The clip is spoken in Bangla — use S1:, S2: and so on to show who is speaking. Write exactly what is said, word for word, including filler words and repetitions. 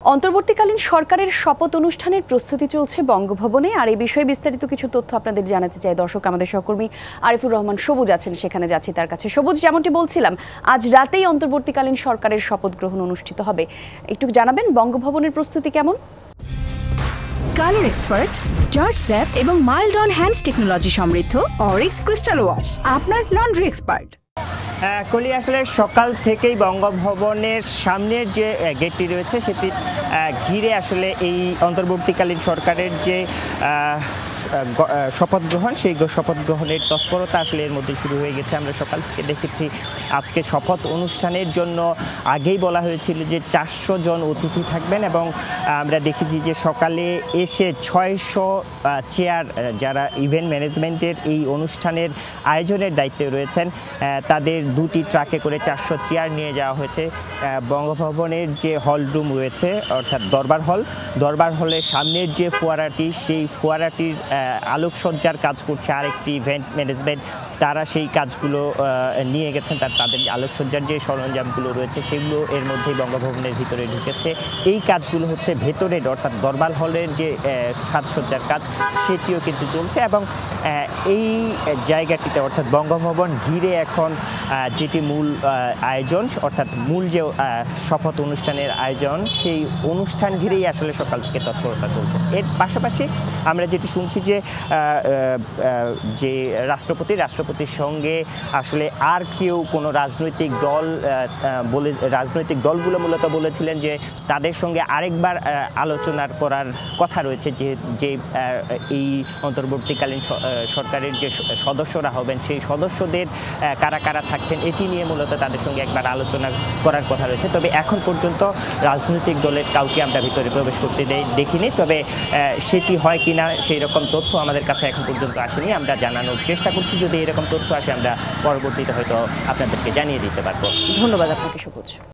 S1: অন্তর্বর্তীকালীন সরকারের শপথ অনুষ্ঠানের প্রস্তুতি চলছে বঙ্গভবনে। আর এই বিষয়ে বিস্তারিত কিছু তথ্য আপনাদের জানাতে চাই দর্শক। আমাদের সহকর্মী আরিফুর রহমান সবুজ আছেন, সেখানে যাচ্ছি তার কাছে। সবুজ, যেমনটি বলছিলাম, আজ রাতেই অন্তর্বর্তীকালীন সরকারের শপথ গ্রহণ অনুষ্ঠিত হবে। একটু জানাবেন বঙ্গভবনের প্রস্তুতি কেমন?
S2: কালার এক্সপার্ট, জর্জ স্যাপ এবং মাইল্ড অন হ্যান্ডস টেকনোলজি সমৃদ্ধ অরিক্স ক্রিস্টাল ওয়াশ আপনার লন্ড্রি এক্সপার্ট।
S3: কলি আসলে সকাল থেকেই বঙ্গভবনের সামনের যে গেটটি রয়েছে সেটি ঘিরে আসলে এই অন্তর্বর্তীকালীন সরকারের যে শপথ গ্রহণ, সেই শপথ গ্রহণের তৎপরতা আসলে এর মধ্যে শুরু হয়ে গেছে। আমরা সকাল থেকে দেখেছি আজকে শপথ অনুষ্ঠানের জন্য আগেই বলা হয়েছিল যে চারশো জন অতিথি থাকবেন, এবং আমরা দেখেছি যে সকালে এসে ছয়শো চেয়ার যারা ইভেন্ট ম্যানেজমেন্টের এই অনুষ্ঠানের আয়োজনের দায়িত্বে রয়েছেন তাদের দুটি ট্রাকে করে চারশো চেয়ার নিয়ে যাওয়া হয়েছে। বঙ্গভবনের যে হল রুম রয়েছে অর্থাৎ দরবার হল, দরবার হলের সামনের যে ফোয়ারাটি, সেই ফোয়ারাটির আলোকসজ্জার কাজ করছে আরেকটি ইভেন্ট ম্যানেজমেন্ট। তারা সেই কাজগুলো নিয়ে গেছেন, তার তাদের আলোকসজ্জার যে সরঞ্জামগুলো রয়েছে সেগুলো এর মধ্যেই বঙ্গভবনের ভিতরে ঢুকেছে। এই কাজগুলো হচ্ছে ভেতরের অর্থাৎ দরবার হলের যে সাজসজ্জার কাজ সেটিও কিন্তু চলছে, এবং এই জায়গাটিতে অর্থাৎ বঙ্গভবন ঘিরে এখন যেটি মূল আয়োজন অর্থাৎ মূল যে শপথ অনুষ্ঠানের আয়োজন, সেই অনুষ্ঠান ঘিরেই আসলে সকাল থেকে তৎপরতা চলছে। এর পাশাপাশি আমরা যেটি শুনছি যে যে রাষ্ট্রপতি রাষ্ট্রপতির সঙ্গে আসলে আর কেউ কোনো রাজনৈতিক দল বলে রাজনৈতিক দলগুলো মূলত বলেছিলেন যে তাদের সঙ্গে আরেকবার আলোচনা করার কথা রয়েছে, যে যে এই অন্তর্বর্তীকালীন সরকারের যে সদস্যরা হবেন সেই সদস্যদের কারা কারা থাকছেন এটি নিয়ে মূলত তাদের সঙ্গে একবার আলোচনা করার কথা রয়েছে। তবে এখন পর্যন্ত রাজনৈতিক দলের কাউকে আমরা ভিতরে প্রবেশ করতে দেখিনি, তবে সেটি হয় কিনা সেই রকম তথ্য আমাদের কাছে এখন পর্যন্ত আসেনি। আমরা জানানোর চেষ্টা করছি, যদি এরকম তথ্য আসে আমরা পরবর্তীতে হয়তো আপনাদেরকে জানিয়ে দিতে পারবো।
S1: ধন্যবাদ আপনাকে সবুজ।